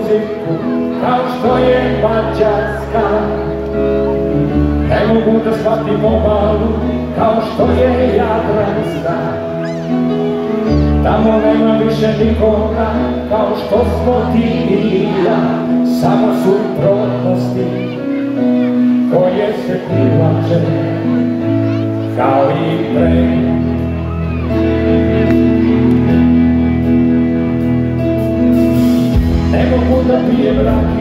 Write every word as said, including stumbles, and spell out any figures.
muziku kao što je mađarska. Ne mogu da shvatim obalu kao što je jadranska. Tamo nema više nikoga kao što smo ti i ja, samo suprotnosti koje se privlače kao i pre. Ne mogu da pijem rak